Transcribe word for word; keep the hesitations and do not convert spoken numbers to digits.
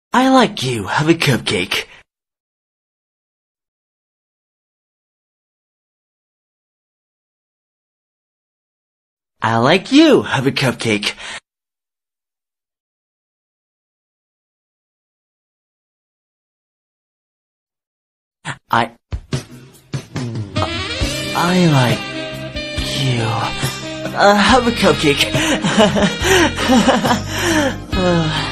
I like you. Have a cupcake. I like you. Have a cupcake. I... I like you. Uh, have a cupcake. uh.